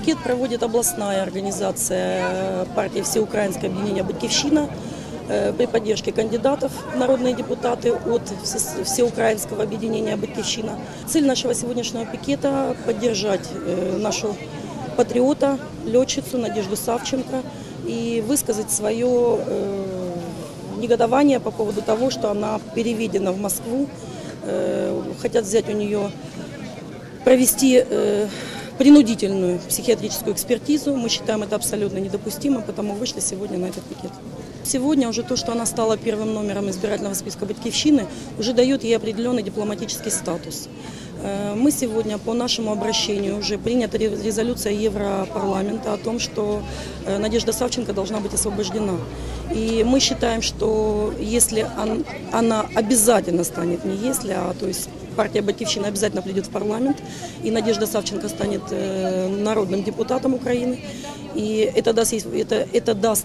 Пикет проводит областная организация партии «Всеукраинское объединение «Батьківщина» при поддержке кандидатов в народные депутаты от Всеукраинского объединения «Батьківщина». Цель нашего сегодняшнего пикета – поддержать нашу патриота, летчицу Надежду Савченко и высказать свое негодование по поводу того, что она переведена в Москву. Хотят взять у нее, провести принудительную психиатрическую экспертизу. Мы считаем это абсолютно недопустимо, потому вышли сегодня на этот пикет. Сегодня уже то, что она стала первым номером избирательного списка «Батьківщины», уже дает ей определенный дипломатический статус. Мы сегодня по нашему обращению уже принята резолюция Европарламента о том, что Надежда Савченко должна быть освобождена. И мы считаем, что если она обязательно станет, не если, а то есть партия «Батьківщина» обязательно придет в парламент, и Надежда Савченко станет народным депутатом Украины, и это даст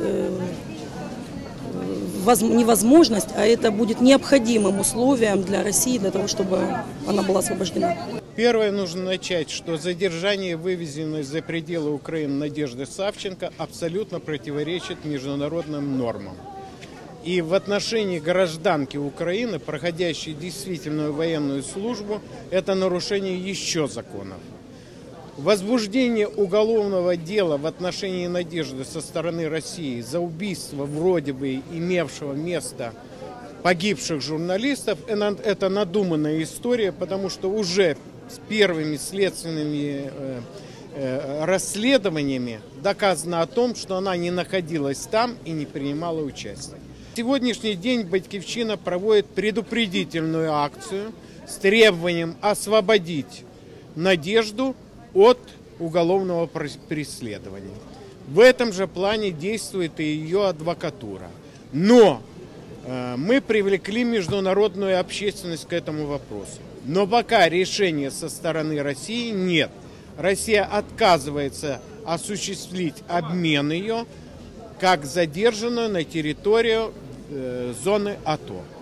не возможность, а это будет необходимым условием для России, для того, чтобы она была освобождена. Первое, нужно начать, что задержание, вывезенной за пределы Украины Надежды Савченко, абсолютно противоречит международным нормам. И в отношении гражданки Украины, проходящей действительную военную службу, это нарушение еще законов. Возбуждение уголовного дела в отношении Надежды со стороны России за убийство вроде бы имевшего место погибших журналистов – это надуманная история, потому что уже с первыми следственными расследованиями доказано о том, что она не находилась там и не принимала участие. В сегодняшний день «Батьківщина» проводит предупредительную акцию с требованием освободить Надежду от уголовного преследования. В этом же плане действует и ее адвокатура. Но мы привлекли международную общественность к этому вопросу. Но пока решения со стороны России нет. Россия отказывается осуществить обмен ее как задержанную на территорию зоны АТО.